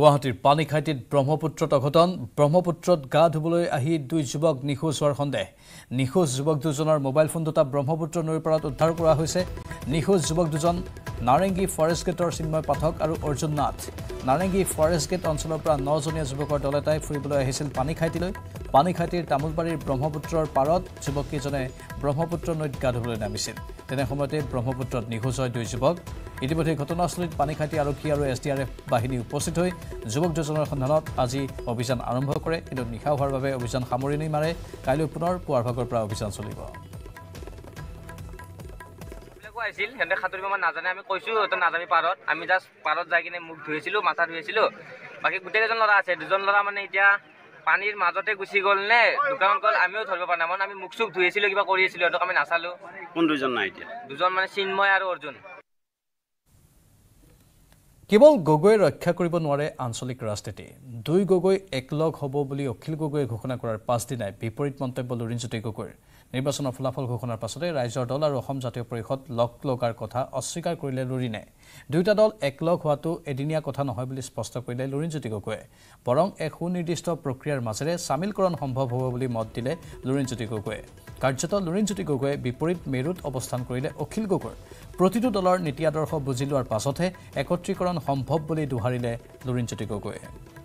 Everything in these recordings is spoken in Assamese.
গুৱাহাটীৰ পানীখাইটিত ব্ৰহ্মপুত্ৰত অঘটন ব্ৰহ্মপুত্ৰত গা ধুবলৈ আহি দুই যুৱক নিখোজ হোৱাৰ সন্দেহ নিখোজ যুৱক দুজনৰ মোবাইল ফোন দুটা ব্ৰহ্মপুত্ৰ নৈৰ পাৰত উদ্ধাৰ কৰা হৈছে নিখোজ যুৱক দুজন নাৰেংগী ফৰেষ্ট গেটৰ চিন্ময় পাঠক আৰু অৰ্জুন নাথ নাৰেংগী ফৰেষ্ট গেট অঞ্চলৰ পৰা 9জনীয়া যুৱকৰ দল এটাই ফুৰিবলৈ আহিছিল পানীখাইটিলৈ পানীখাইটিৰ তামুলবাৰীৰ ব্ৰহ্মপুত্ৰৰ পাৰত যুৱককেইজনে ব্ৰহ্মপুত্ৰ নৈত গা ধুবলৈ নামিছিল তেনে সময়তে ব্ৰহ্মপুত্ৰত নিখোজ হয় দুই যুৱক ইতিমধ্যে ঘটনাস্থলীত পানীখাইটি আৰক্ষী আৰু SDRF বাহিনী উপস্থিত হৈ যুৱক দুজনৰ সন্ধানত আজি অভিযান আৰম্ভ কৰে কিন্তু নিশা হোৱাৰ বাবে অভিযান সামৰণি মাৰে কাইলৈ পুনৰ পুৱাৰ ভাগৰ পৰা অভিযান চলিব আছিল হেন্দে খাতুৰিব মান নাজানে আমি কৈছো তো নাজামি পাৰত আমি জাস্ট পাৰত যাই কিনে মুখ ধুইছিলো মাথা ধুইছিলো বাকি গোটেইজন লৰা আছে দুজন লৰা মানে এতিয়া পানীৰ মাজতে গুছি গল নে দোকানত গল আমিও ধৰিব পৰা নাই আমি মুখ চুখ ধুইছিলো কিবা কৰিছিলো এটো আমি নাচালো কোন দুজন নাই এতিয়া দুজন মানে চিন্ময় আৰু অৰ্জুন কেৱল গগৈ ৰক্ষা কৰিব নোৱাৰে আঞ্চলিক ৰাজনীতি দুই গগৈ একলগ হ'ব বুলি অখিল গগৈয়ে ঘোষণা কৰাৰ পাছদিনাই বিপৰীত মন্তব্য লুৰিণজ্যোতি গগৈৰ নিৰ্বাচনৰ ফলাফল ঘোষণাৰ পাছতে ৰাইজৰ দল আৰু অসম জাতীয় পৰিষদ লগাৰ কথা অস্বীকাৰ কৰিলে লুৰিণে দুয়োটা দল একলগ হোৱাটো এদিনীয়া কথা নহয় বুলি স্পষ্ট কৰিলে লুৰিণজ্যোতি গগৈয়ে বৰং এক সুনিৰ্দিষ্ট প্ৰক্ৰিয়াৰ মাজেৰে সামিলকৰণ সম্ভৱ হ'ব বুলি মত দিলে লুৰিণজ্যোতি গগৈয়ে কাৰ্যত লুৰিণজ্যোতি গগৈয়ে বিপৰীত মেৰুত অৱস্থান কৰিলে অখিল গগৈৰ প্ৰতিটো দলৰ নীতি আদৰ্শ বুজি লোৱাৰ পাছতহে একত্ৰীকৰণ সম্ভৱ বুলি দোহাৰিলে লুৰিণজ্যোতি গগৈয়ে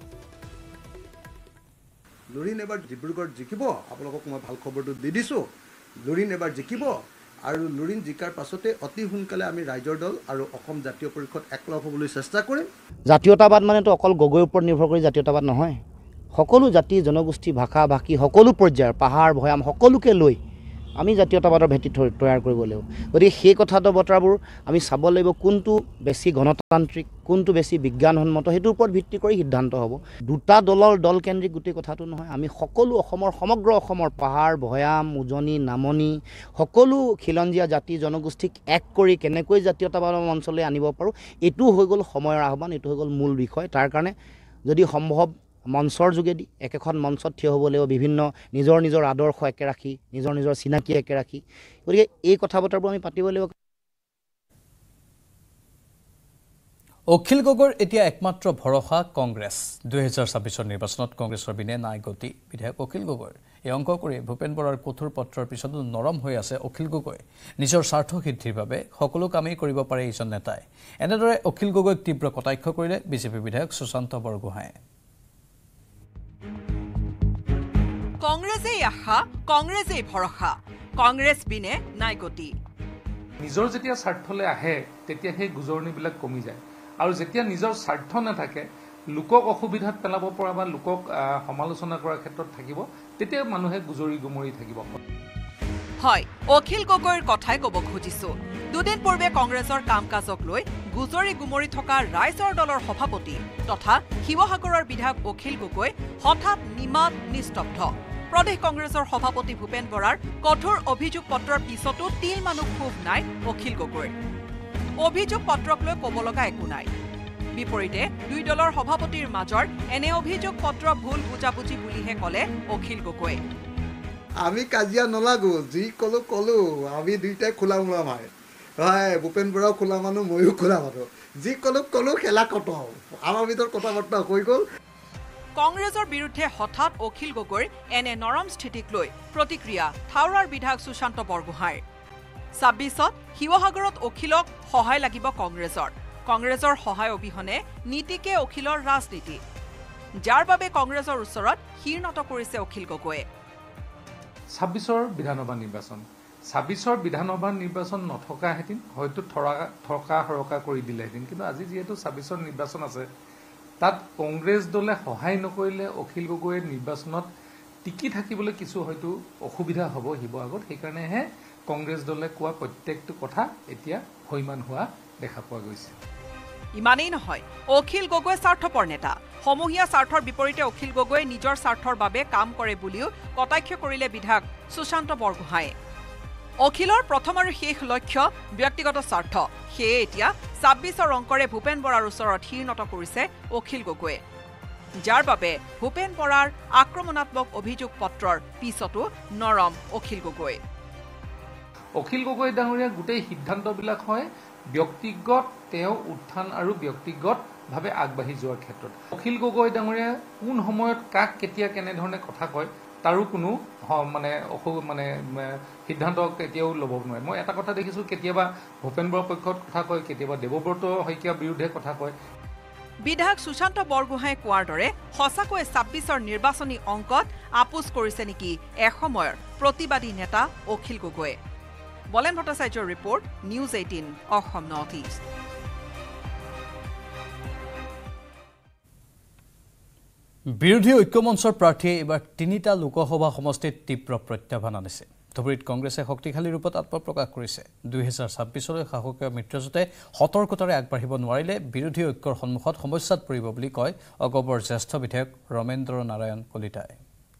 লুৰিণ এবাৰ ডিব্ৰুগড় জিকিব আপোনালোকক মই ভাল খবৰটো দি দিছোঁ লুৰিণ এবাৰ জিকিব আৰু লুৰিণ জিকাৰ পাছতে অতি সোনকালে আমি ৰাইজৰ দল আৰু অসম জাতীয় পৰিষদ একলগ হ'বলৈ চেষ্টা কৰিম জাতীয়তাবাদ মানেতো অকল গগৈৰ ওপৰত নিৰ্ভৰ কৰি জাতীয়তাবাদ নহয় সকলো জাতি জনগোষ্ঠী ভাষা ভাষী সকলো পৰ্যায়ৰ পাহাৰ ভৈয়াম সকলোকে লৈ আমি জাতীয়তাবাদৰ ভেটি তৈয়াৰ কৰিব লাগিব গতিকে সেই কথাটো বতৰাবোৰ আমি চাব লাগিব কোনটো বেছি গণতান্ত্ৰিক কোনটো বেছি বিজ্ঞানসন্মত সেইটোৰ ওপৰত ভিত্তি কৰি সিদ্ধান্ত হ'ব দুটা দল কেন্দ্ৰিক গোটেই কথাটো নহয় আমি সকলো অসমৰ সমগ্ৰ অসমৰ পাহাৰ ভৈয়াম উজনি নামনি সকলো খিলঞ্জীয়া জাতি জনগোষ্ঠীক এক কৰি কেনেকৈ জাতীয়তাবাদৰ মঞ্চলৈ আনিব পাৰোঁ এইটো হৈ গ'ল সময়ৰ আহ্বান এইটো হৈ গ'ল মূল বিষয় তাৰ কাৰণে যদি সম্ভৱ মঞ্চৰ যোগেদি একেখন মঞ্চত থিয় হ'ব লাগিব বিভিন্ন নিজৰ আদৰ্শ একে ৰাখি নিজৰ চিনাকি একে ৰাখি গতিকে এই কথা বতৰাবোৰ আমি পাতিব লাগিব অখিল গগৈৰ এতিয়া একমাত্ৰ ভৰসা কংগ্ৰেছ 2026 নিৰ্বাচনত কংগ্ৰেছৰ বিনে নাই গতি বিধায়ক অখিল গগৈৰ এই অংক কৰি ভূপেন বৰাৰ কঠোৰ পত্ৰৰ পিছতো নৰম হৈ আছে অখিল গগৈ নিজৰ স্বাৰ্থ সিদ্ধিৰ বাবে সকলো কামেই কৰিব পাৰে এইজন নেতাই এনেদৰে অখিল গগৈক তীব্ৰ কটাক্ষ কৰিলে বিজেপি বিধায়ক সুশান্ত বৰগোহাঁয়ে কংগ্ৰেছে আশা কংগ্ৰেছে ভৰসা কংগ্ৰেছ বিনে নাই গতি নিজৰ যেতিয়া স্বাৰ্থলৈ আহে তেতিয়া সেই গুজৰণিবিলাক কমি যায় আৰু যেতিয়া নিজৰ স্বাৰ্থ নাথাকে লোকক অসুবিধাত পেলাব পৰা বা লোকক সমালোচনা কৰাৰ ক্ষেত্ৰত থাকিব তেতিয়া মানুহে গুজৰি গুমৰি থাকিব হয় অখিল গগৈৰ কথাই ক'ব খুজিছো দুদিন পূৰ্বে কংগ্ৰেছৰ কাম কাজক লৈ গুজৰি গুমৰি থকা ৰাইজৰ দলৰ সভাপতি তথা শিৱসাগৰৰ বিধায়ক অখিল গগৈ হঠাৎ নিমাত নিস্তব্ধ প্ৰদেশ কংগ্ৰেছৰ সভাপতি ভূপেন বৰাৰ কঠোৰ অভিযোগ পত্ৰৰ পিছতো তিল মানুহ খুব নাই অখিল গগৈৰ অভিযোগ পত্ৰক লৈ ক'ব লগা একো নাই বিপৰীতে দুই দলৰ সভাপতিৰ মাজৰ এনে অভিযোগ পত্ৰ ভুল বুজাবুজি বুলিহে ক'লে অখিল গগৈ আমি কাজিয়া নলাগো যি কলো আমি দুইটাই খোলা মোলা মাৰে হয় ভূপেন বৰাও খোলা মানুহ ময়ো খোলা মানুহ যি কলো খেলা কটাও আমাৰ ভিতৰত কথা বাৰ্তা হৈ গ'ল কংগ্ৰেছৰ বিৰুদ্ধে হঠাৎ অখিল গগৈৰ এনে নৰম স্থিতিক লৈ প্ৰতিক্ৰিয়া থাউৰাৰ বিধায়ক সুশান্ত বৰগোহাঁইৰ 26ত শিৱসাগৰত অখিলক সহায় লাগিব কংগ্ৰেছৰ সহায় অবিহনে নীতিকে অখিলৰ ৰাজনীতি যাৰ বাবে কংগ্ৰেছৰ ওচৰত শিৰনত কৰিছে অখিল গগৈয়ে 26ৰ বিধানসভা নিৰ্বাচন নথকাহেঁতেন হয়তো থকা হৰকা কৰি দিলেহেঁতেন কিন্তু আজি যিহেতু 26ৰ নিৰ্বাচন আছে তাত কংগ্ৰেছ দলে সহায় নকৰিলে অখিল গগৈৰ নিৰ্বাচনত টিকি থাকিবলৈ কিছু হয়তো অসুবিধা হ'ব শিৱসাগৰত সেইকাৰণেহে কংগ্ৰেছ দলে কোৱা প্ৰত্যেকটো কথা এতিয়া হৈমান হোৱা দেখা পোৱা গৈছে ইমানেই নহয় অখিল গগৈ স্বাৰ্থপৰ নেতা সমূহীয়া স্বাৰ্থৰ বিপৰীতে অখিল গগৈ নিজৰ স্বাৰ্থৰ বাবে কাম কৰে বুলিও কটাক্ষ কৰিলে বিধায়ক সুশান্ত বৰগোহাঁয়ে অখিলৰ প্ৰথম আৰু শেষ লক্ষ্য ব্যক্তিগত স্বাৰ্থ সেয়ে এতিয়া 26ৰ অংকৰে ভূপেন বৰাৰ ওচৰত শিৰনত কৰিছে অখিল গগৈয়ে যাৰ বাবে ভূপেন বৰাৰ আক্ৰমণাত্মক অভিযোগ পত্ৰৰ পিছতো নৰম অখিল গগৈ ডাঙৰীয়া গোটেই সিদ্ধান্তবিলাক হয় ব্যক্তিগত তেওঁ উত্থান আৰু ব্যক্তিগত ভাৱে আগবাঢ়ি যোৱাৰ ক্ষেত্ৰত অখিল গগৈ ডাঙৰীয়া কোন সময়ত কাক কেতিয়া কেনেধৰণে কথা কয় তাৰো কোনো মানে সিদ্ধান্ত কেতিয়াও ল'ব নোৱাৰে মই এটা কথা দেখিছোঁ কেতিয়াবা ভূপেন বৰাৰ পক্ষত কথা কয় কেতিয়াবা দেৱব্ৰত শইকীয়াৰ বিৰুদ্ধে কথা কয় বিধায়ক সুশান্ত বৰগোহাঁই কোৱাৰ দৰে সঁচাকৈ ২৬ৰ নিৰ্বাচনী অংকত আপোচ কৰিছে নেকি এসময়ৰ প্ৰতিবাদী নেতা অখিল গগৈয়ে বলেন ভট্টাচাৰ্যৰ report news 18 Assam north east বিৰোধী ঐক্যমঞ্চৰ প্ৰাৰ্থীয়ে এবাৰ ৩টা লোকসভা সমষ্টিত তীব্ৰ প্ৰত্যাহ্বান আনিছে ধুবুৰীত কংগ্ৰেছে শক্তিশালী ৰূপত আত্মপ্ৰকাশ কৰিছে ২০২৬লৈ শাসকীয় মিত্ৰজোঁটে সতৰ্কতাৰে আগবাঢ়িব নোৱাৰিলে বিৰোধী ঐক্যৰ সন্মুখত সমস্যাত পৰিব বুলি কয় অগপৰ জ্যেষ্ঠ বিধায়ক ৰমেন্দ্ৰ নাৰায়ণ কলিতাই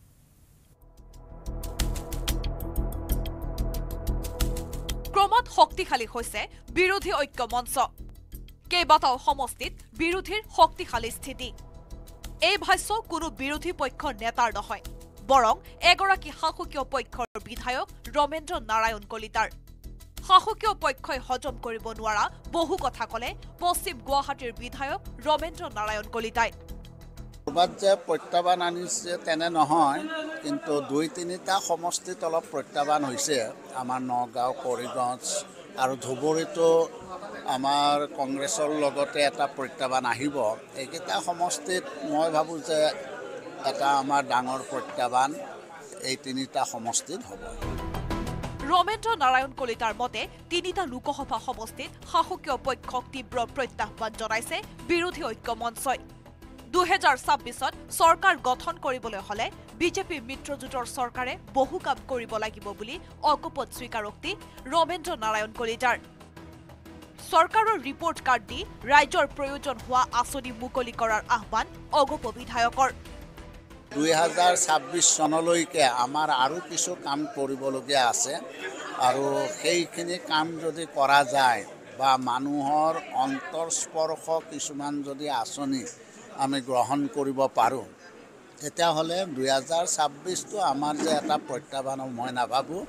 ক্ৰমত শক্তিশালী হৈছে বিৰোধী ঐক্য মঞ্চ কেইবাটাও সমষ্টিত বিৰোধীৰ শক্তিশালী স্থিতি এই ভাষ্য কোনো বিৰোধী পক্ষৰ নেতাৰ নহয় বৰং এগৰাকী শাসকীয় পক্ষৰ বিধায়ক ৰমেন্দ্ৰ নাৰায়ণ কলিতাৰ শাসকীয় পক্ষই হজম কৰিব নোৱাৰা বহু কথা কলে পশ্চিম গুৱাহাটীৰ বিধায়ক ৰমেন্দ্ৰ নাৰায়ণ কলিতাই কৰবাত যে প্ৰত্যাহ্বান আনিছে তেনে নহয় কিন্তু ২-৩টা সমষ্টিত অলপ প্ৰত্যাহ্বান হৈছে আমাৰ নগাঁও কৰিগঞ্জ আৰু ধুবুৰীতো আমাৰ কংগ্ৰেছৰ লগতে এটা প্ৰত্যাহ্বান আহিব এইকেইটা সমষ্টিত মই ভাবোঁ যে এটা আমাৰ ডাঙৰ প্ৰত্যাহ্বান এই ৩টা সমষ্টিত হ'ব ৰমেন্দ্ৰ নাৰায়ণ কলিতাৰ মতে ৩টা লোকসভা সমষ্টিত শাসকীয় পক্ষক তীব্ৰ প্ৰত্যাহ্বান জনাইছে বিৰোধী ঐক্য মঞ্চই ২০২৬ত চৰকাৰ গঠন কৰিবলৈ হলে বিজেপি মিত্ৰজোঁটৰ চৰকাৰে বহু কাম কৰিব লাগিব বুলি অগপত স্বীকাৰোক্তি ৰমেন্দ্ৰ নাৰায়ণ কলিতাৰ চৰকাৰৰ ৰিপৰ্ট কাৰ্ড দি ৰাজ্যৰ প্ৰয়োজন হোৱা আঁচনি মুকলি কৰাৰ আহ্বান অগপ বিধায়কৰ ২০২৬ চনলৈকে আমাৰ আৰু কিছু কাম কৰিবলগীয়া আছে আৰু সেইখিনি কাম যদি কৰা যায় বা মানুহৰ অন্তৰস্পৰ্শ কিছুমান যদি আঁচনি আমি গ্ৰহণ কৰিব পাৰোঁ তেতিয়াহ'লে ২০২৬টো আমাৰ যে এটা প্ৰত্যাহ্বান মই নাভাবোঁ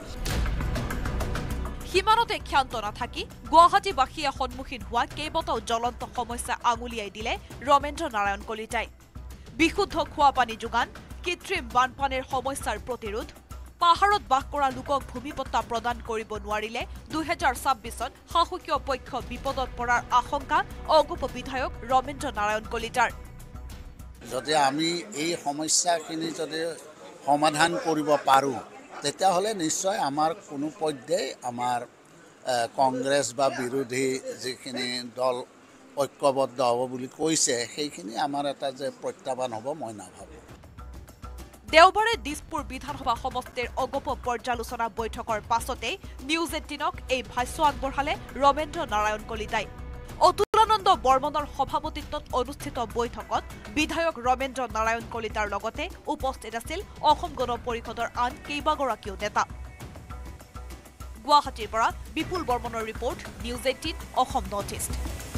সীমানতে ক্ষান্ত নাথাকি গুৱাহাটীবাসীয়ে সন্মুখীন হোৱা কেইবাটাও জ্বলন্ত সমস্যা আঙুলিয়াই দিলে ৰমেন্দ্ৰ নাৰায়ণ কলিতাই বিশুদ্ধ খোৱাপানী যোগান কৃত্ৰিম বানপানীৰ সমস্যাৰ প্ৰতিৰোধ পাহাৰত বাস কৰা লোকক ভূমিপট্টা প্ৰদান কৰিব নোৱাৰিলে ২০২৬ত শাসকীয় পক্ষ বিপদত পৰাৰ আশংকা অগপ বিধায়ক ৰমেন্দ্ৰ নাৰায়ণ কলিতাৰ যদি আমি এই সমস্যাখিনি যদি সমাধান কৰিব পাৰোঁ তেতিয়াহ'লে নিশ্চয় আমাৰ কোনো পৰ্যায়ে আমাৰ কংগ্ৰেছ বা বিৰোধী যিখিনি দল ঐক্যবদ্ধ হ'ব বুলি কৈছে সেইখিনি আমাৰ এটা যে প্ৰত্যাহ্বান হ'ব মই নাভাবোঁ দেওবাৰে দিছপুৰ বিধানসভা সমষ্টিৰ অগপ পৰ্যালোচনা বৈঠকৰ পাছতেই নিউজ 18ক এই ভাষ্য আগবঢ়ালে ৰমেন্দ্ৰ নাৰায়ণ কলিতাই অতুলানন্দ বৰ্মনৰ সভাপতিত্বত অনুষ্ঠিত বৈঠকত বিধায়ক ৰমেন্দ্ৰ নাৰায়ণ কলিতাৰ লগতে উপস্থিত আছিল অসম গণ পৰিষদৰ আন কেইবাগৰাকীও নেতা গুৱাহাটীৰ পৰা বিপুল বৰ্মনৰ report news 18 Assam north east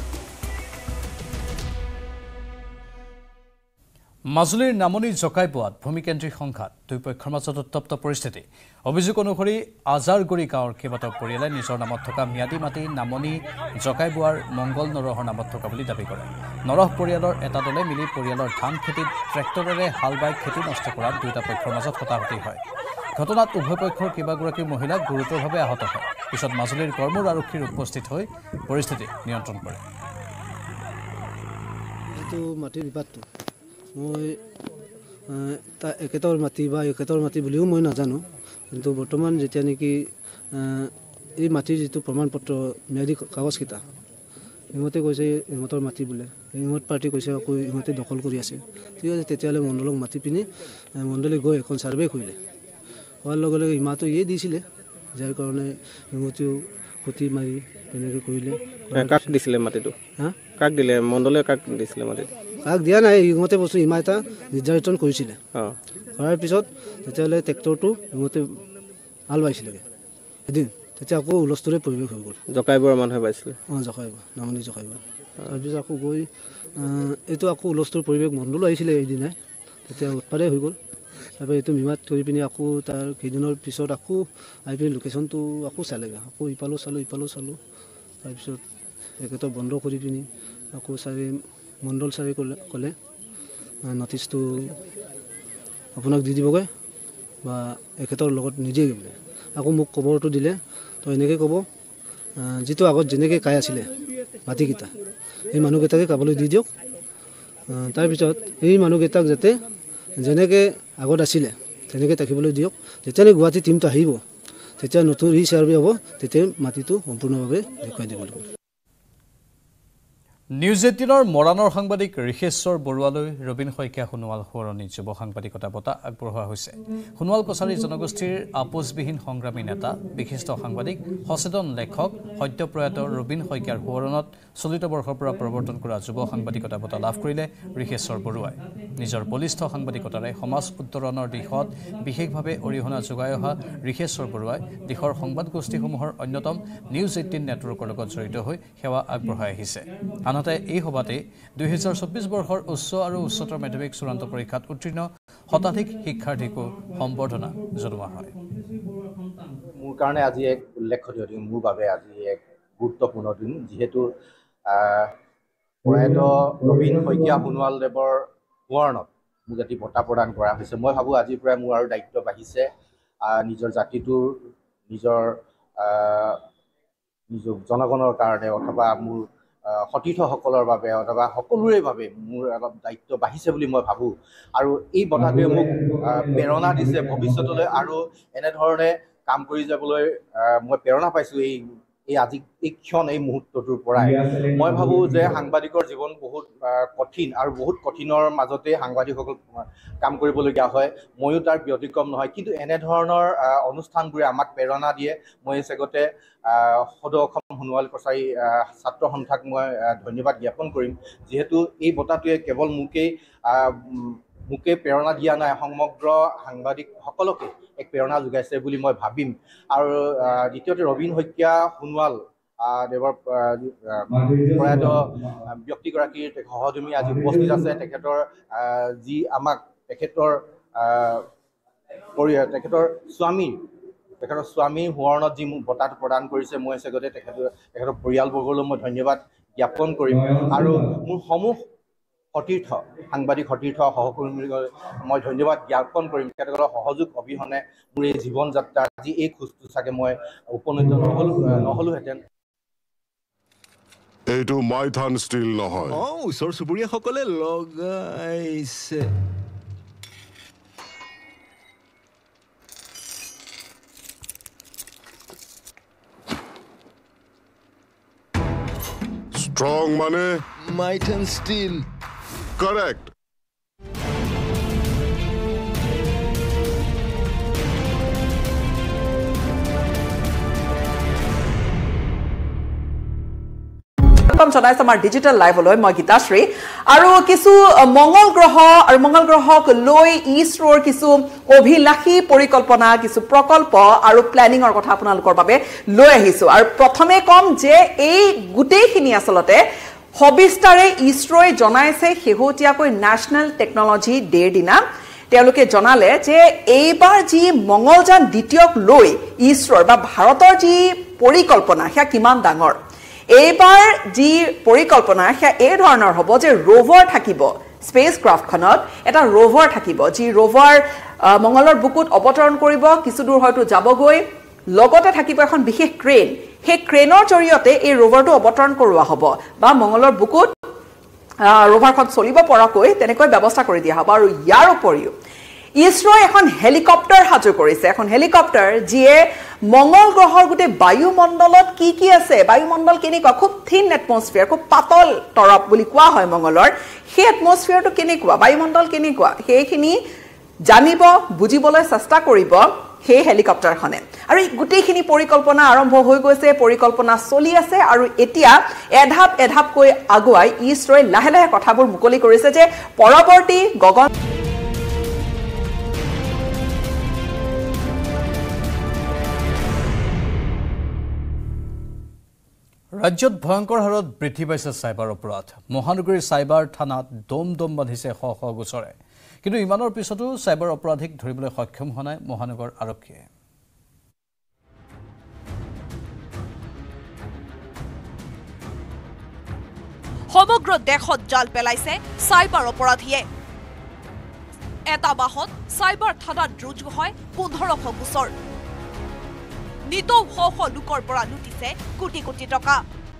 মাজুলীৰ নামনি জকাইপোৱাত ভূমিকেন্দ্ৰিক সংঘাত দুই পক্ষৰ মাজত উত্তপ্ত পৰিস্থিতি অভিযোগ অনুসৰি আজাৰগুৰি গাঁৱৰ কেইবাটাও পৰিয়ালে নিজৰ নামত থকা ম্যাদী মাটি নামনি জকাইপোৱাৰ মংগল নৰহৰ নামত থকা বুলি দাবী কৰে নৰহ পৰিয়ালৰ এটা দলে মিলি পৰিয়ালৰ ধান খেতিত ট্ৰেক্টৰেৰে হাল বাই খেতি নষ্ট কৰাত দুটা পক্ষৰ মাজত হতাহতি হয় ঘটনাত উভয় পক্ষৰ কেইবাগৰাকী মহিলা গুৰুতৰভাৱে আহত হয় পিছত মাজুলীৰ কৰ্মূৰ আৰক্ষীৰ উপস্থিত হৈ পৰিস্থিতি নিয়ন্ত্ৰণ কৰে মই একেটাৰ মাটি বা একেটাৰ মাটি বুলিও মই নাজানো কিন্তু বৰ্তমান যেতিয়া নেকি এই মাটিৰ যিটো প্ৰমাণ পত্ৰ ম্যাদী কাগজকেইটা ইহঁতে কৈছে ইহঁতৰ মাটি বোলে ইহঁত পাৰ্টি কৈছে আকৌ ইহঁতে দখল কৰি আছে ঠিক আছে তেতিয়াহ'লে মণ্ডলক মাতি পিনি মণ্ডলে গৈ এখন ছাৰ্ভে কৰিলে হোৱাৰ লগে লগে ইমাহটো ইয়ে দিছিলে যাৰ কাৰণে ইহঁতেও খুটি মাৰি তেনেকৈ কৰিলে কাক দিছিলে মাটিটো কাক দিলে মণ্ডলে কাক দিছিলে মাটিটো কাক দিয়া নাই ইহঁতে বস্তু ইমা এটা নিৰ্ধাৰণ কৰিছিলে কৰাৰ পিছত তেতিয়াহ'লে ট্ৰেক্টৰটো ইহঁতে হাল বাইছিলেগৈ এদিন তেতিয়া আকৌ হুলস্থুলীয়া পৰিৱেশ হৈ গ'ল জকাইবোৰৰ মানুহে পাইছিলে জকাইবোৰ নামনি জকাইবোৰ তাৰপিছত আকৌ গৈ এইটো আকৌ হুলস্থুল পৰিৱেশ মণ্ডলো আহিছিলে এইদিনাই তেতিয়া উৎপাদে হৈ গ'ল তাৰপৰা এইটো মিমাত কৰি পিনি আকৌ তাৰ কেইদিনৰ পিছত আকৌ আহি পিনি লোকেশ্যনটো আকৌ চালেগৈ আকৌ ইফালেও চালোঁ তাৰপিছত একেটা বন্ধ কৰি পিনি আকৌ চাৰি মণ্ডল ছাৰে ক'লে নটিচটো আপোনাক দি দিবগৈ বা এখেতৰ লগত নিদিয়ে বোলে আকৌ মোক খবৰটো দিলে তো এনেকৈ ক'ব যিটো আগত যেনেকৈ কাই আছিলে মাটিকেইটা এই মানুহকেইটাকে কাবলৈ দি দিয়ক তাৰপিছত এই মানুহকেইটাক যাতে যেনেকৈ আগত আছিলে তেনেকৈ থাকিবলৈ দিয়ক যেতিয়া গুৱাহাটী টীমটো আহিব তেতিয়া নতুন ৰিচাৰ্ভে হ'ব তেতিয়া মাটিটো সম্পূৰ্ণভাৱে দেখুৱাই দিব লাগিব নিউজ 18ৰ মৰাণৰ সাংবাদিক ঋষেশ্বৰ বৰুৱালৈ ৰবীন শইকীয়া সোণোৱাল সোঁৱৰণি যুৱ সাংবাদিকতা বঁটা আগবঢ়োৱা হৈছে সোণোৱাল কছাৰী জনগোষ্ঠীৰ আপোচবিহীন সংগ্ৰামী নেতা বিশিষ্ট সাংবাদিক সচেতন লেখক সত্যপ্ৰয়াত ৰবীন শইকীয়াৰ সোঁৱৰণত চলিত বৰ্ষৰ পৰা প্ৰৱৰ্তন কৰা যুৱ সাংবাদিকতা বঁটা লাভ কৰিলে ঋষেশ্বৰ বৰুৱাই নিজৰ বলিষ্ঠ সাংবাদিকতাৰে সমাজ উত্তৰণৰ দিশত বিশেষভাৱে অৰিহণা যোগাই অহা ঋষেশ্বৰ বৰুৱাই দেশৰ সংবাদ গোষ্ঠীসমূহৰ অন্যতম নিউজ 18 নেটৱৰ্কৰ লগত জড়িত হৈ সেৱা আগবঢ়াই আহিছে আনহাতে এই সভাতে 2024 বৰ্ষৰ উচ্চ আৰু উচ্চতৰ মাধ্যমিক চূড়ান্ত পৰীক্ষাত উত্তীৰ্ণ শতাধিক শিক্ষাৰ্থীকো সম্বৰ্ধনা জনোৱা হয় মোৰ কাৰণে আজি এক উল্লেখনীয় দিন মোৰ বাবে আজি এক গুৰুত্বপূৰ্ণ দিন যিহেতু প্ৰয়াত ৰবীন শইকীয়া সোণোৱালদেৱৰ সোঁৱৰণত মোক এটি বঁটা প্ৰদান কৰা হৈছে মই ভাবোঁ আজিৰ পৰাই মোৰ আৰু দায়িত্ব বাঢ়িছে নিজৰ জাতিটোৰ নিজৰ জনগণৰ কাৰণে অথবা মোৰ সতীৰ্থসকলৰ বাবে অথবা সকলোৰে বাবে মোৰ অলপ দায়িত্ব বাঢ়িছে বুলি মই ভাবোঁ আৰু এই বঁটাটোৱে মোক প্ৰেৰণা দিছে ভৱিষ্যতলৈ আৰু এনেধৰণে কাম কৰি যাবলৈ মই প্ৰেৰণা পাইছোঁ এই আজি এই ক্ষণ এই মুহূৰ্তটোৰ পৰাই মই ভাবোঁ যে সাংবাদিকৰ জীৱন বহুত কঠিন আৰু বহুত কঠিনৰ মাজতে সাংবাদিকসকল কাম কৰিবলগীয়া হয় ময়ো তাৰ ব্যতিক্ৰম নহয় কিন্তু এনেধৰণৰ অনুষ্ঠানবোৰে আমাক প্ৰেৰণা দিয়ে মই চেগতে সদৌ অসম সোণোৱাল কছাৰী ছাত্ৰ সন্থাক মই ধন্যবাদ জ্ঞাপন কৰিম যিহেতু এই বঁটাটোৱে কেৱল মোকে প্ৰেৰণা দিয়া নাই সমগ্ৰ সাংবাদিকসকলকে এক প্ৰেৰণা যোগাইছে বুলি মই ভাবিম আৰু দ্বিতীয়তে ৰবীন শইকীয়া সোণোৱাল দেৱৰ প্ৰয়াত ব্যক্তিগৰাকীৰ সহধৰ্মী আজি উপস্থিত আছে তেখেতৰ যি আমাক তেখেতৰ স্বামীৰ সোঁৱৰণত যি মোক বঁটাটো প্ৰদান কৰিছে মই চেগতে তেখেতৰ পৰিয়ালবৰ্গলৈ মই ধন্যবাদ জ্ঞাপন কৰিম আৰু মোৰ সমূহ সতীৰ্থ সাংবাদিক সতীৰ্থ সহকৰ্মীলৈ মই ধন্যবাদ জ্ঞাপন কৰিম তেখেতসকলৰ সহযোগ অবিহনে মোৰ এই জীৱন যাত্ৰা আজি এই খোজটো চাগে মই উপনীত নহলোহেঁতেন এইটো মাইথান ষ্টিল নহয় ওচৰ চুবুৰীয়াসকলে লগাইছে Strong money? Might and steel. Correct. welcome জনাইছো আমাৰ ডিজিটেল লাইভলৈ মই গীতাশ্ৰী আৰু কিছু মঙ্গল গ্ৰহক লৈ ইছৰোৰ কিছু অভিলাষী পৰিকল্পনা কিছু প্ৰকল্প আৰু প্ল্যানিংৰ কথা আপোনালোকৰ বাবে লৈ আহিছো আৰু প্ৰথমে কম যে এই গুটেইখিনি আসলতে হবিষ্টাৰে ইছৰোই জনাইছে হেহতিয়াকৈ ন্যাশনাল টেকনলজি ডেৰ দিনা তেওঁলোকে জনালে যে এইবাৰ যি মঙ্গলযান দ্বিতীয়ক লৈ ইছৰোৰ বা ভাৰতৰ যি পৰিকল্পনা সেয়া কিমান ডাঙৰ এইবাৰ যি পৰিকল্পনা সেয়া এই ধৰণৰ হ'ব যে ৰোভাৰ থাকিব স্পেচ ক্ৰাফ্টখনত এটা ৰোভাৰ থাকিব যি ৰোভাৰ মঙ্গলৰ বুকুত অৱতৰণ কৰিব কিছু দূৰ হয়তো যাবগৈ লগতে থাকিব এখন বিশেষ ক্ৰেন সেই ক্ৰেনৰ জৰিয়তে এই ৰোভাৰটো অৱতৰণ কৰোৱা হ'ব বা মঙ্গলৰ বুকুত ৰোভাৰখন চলিব পৰাকৈ তেনেকৈ ব্যৱস্থা কৰি দিয়া হ'ব আৰু ইয়াৰ উপৰিও ইছৰোই এখন হেলিকপ্টাৰ সাজু কৰিছে এখন হেলিকপ্টাৰ যিয়ে মঙ্গল গ্ৰহৰ গোটেই বায়ুমণ্ডলত কি আছে বায়ুমণ্ডল কেনেকুৱা খুব থিন এটমস্ফিয়াৰ খুব পাতল তৰপ বুলি কোৱা হয় মঙ্গলৰ সেই এটমস্ফিয়াৰটো কেনেকুৱা বায়ুমণ্ডল কেনেকুৱা সেইখিনি জানিব বুজিবলৈ চেষ্টা কৰিব সেই হেলিকপ্টাৰখনে আৰু এই গোটেইখিনি পৰিকল্পনা আৰম্ভ হৈ গৈছে পৰিকল্পনা চলি আছে আৰু এতিয়া এধাপকৈ আগুৱাই ইছৰোই লাহে লাহে কথাবোৰ মুকলি কৰিছে যে পৰৱৰ্তী গগন ৰাজ্যত ভয়ংকৰ হাৰত বৃদ্ধি পাইছে চাইবাৰ অপৰাধ মহানগৰীৰ চাইবাৰ থানাত দম বান্ধিছে শ গোচৰে কিন্তু ইমানৰ পিছতো চাইবাৰ অপৰাধীক ধৰিবলৈ সক্ষম হোৱা নাই মহানগৰ আৰক্ষীয়ে সমগ্ৰ দেশত জাল পেলাইছে চাইবাৰ অপৰাধীয়ে এটা মাহত চাইবাৰ থানাত ৰুজু হয় 1500 গোচৰ নিতৌ শ লোকৰ পৰা লুটিছে কোটি কোটি টকা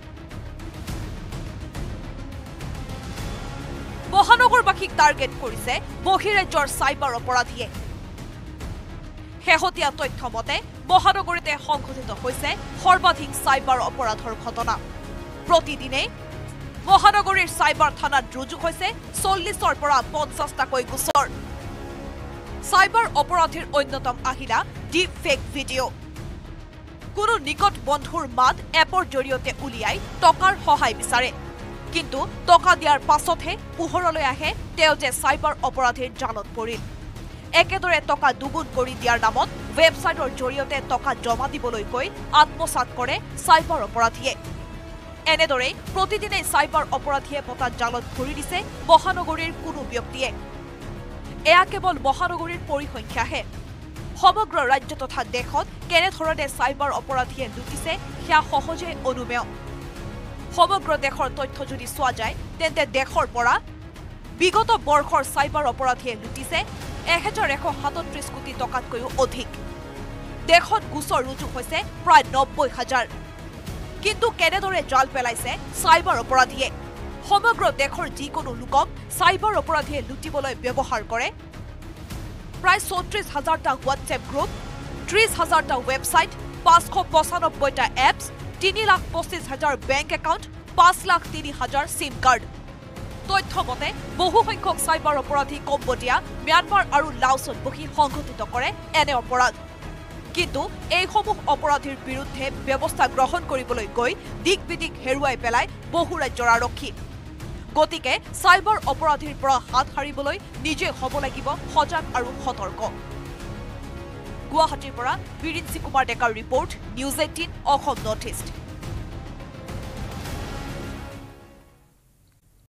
মহানগৰবাসীক টাৰ্গেট কৰিছে বহিৰাজ্যৰ চাইবাৰ অপৰাধীয়ে শেহতীয়া তথ্য মতে মহানগৰীতে সংঘটিত হৈছে সৰ্বাধিক চাইবাৰ অপৰাধৰ ঘটনা প্ৰতিদিনে মহানগৰীৰ চাইবাৰ থানাত ৰুজু হৈছে 40ৰ পৰা 50টাকৈ গোচৰ চাইবাৰ অপৰাধীৰ অন্যতম আহিলা ডিপ ফেক ভিডিঅ' কোনো নিকট বন্ধুৰ মাত এপৰ জৰিয়তে উলিয়াই টকাৰ সহায় বিচাৰে কিন্তু টকা দিয়াৰ পাছতহে পোহৰলৈ আহে তেওঁ যে চাইবাৰ অপৰাধীৰ জালত পৰিল একেদৰে টকা দুগুণ কৰি দিয়াৰ নামত ৱেবছাইটৰ জৰিয়তে টকা জমা দিবলৈ কৈ আত্মসাৎ কৰে চাইবাৰ অপৰাধীয়ে এনেদৰে প্ৰতিদিনে চাইবাৰ অপৰাধীয়ে পতা জালত ভৰি দিছে মহানগৰীৰ কোনো ব্যক্তিয়ে এয়া কেৱল মহানগৰীৰ পৰিসংখ্যাহে সমগ্ৰ ৰাজ্য তথা দেশত কেনেধৰণে চাইবাৰ অপৰাধীয়ে লুটিছে সেয়া সহজে অনুমেয় সমগ্ৰ দেশৰ তথ্য যদি চোৱা যায় তেন্তে দেশৰ পৰা বিগত বৰ্ষৰ চাইবাৰ অপৰাধীয়ে লুটিছে 1137 কোটি টকাতকৈও অধিক দেশত গোচৰ ৰুজু হৈছে প্ৰায় 90,000 কিন্তু কেনেদৰে জাল পেলাইছে চাইবাৰ অপৰাধীয়ে সমগ্ৰ দেশৰ যিকোনো লোকক চাইবাৰ অপৰাধীয়ে লুটিবলৈ ব্যৱহাৰ কৰে প্ৰায় 34,000টা হোৱাটছএপ গ্ৰুপ 30,000টা ৱেবছাইট 595টা apps 3,25,000 bank account 5,03,000 SIM card তথ্য মতে বহু সংখ্যক চাইবাৰ অপৰাধী কম্বোডিয়া ম্যানমাৰ আৰু লাওছত বহি সংঘটিত কৰে এনে অপৰাধ কিন্তু এইসমূহ অপৰাধীৰ বিৰুদ্ধে ব্যৱস্থা গ্ৰহণ কৰিবলৈ গৈ দিক বিদিক হেৰুৱাই পেলাই বহু ৰাজ্যৰ আৰক্ষী গতিকে চাইবাৰ অপৰাধীৰ পৰা হাত সাৰিবলৈ নিজে হ'ব লাগিব সজাগ আৰু সতৰ্ক গুৱাহাটীৰ পৰা বিৰিঞ্চি কুমাৰ ডেকাৰ report news 18 Assam north east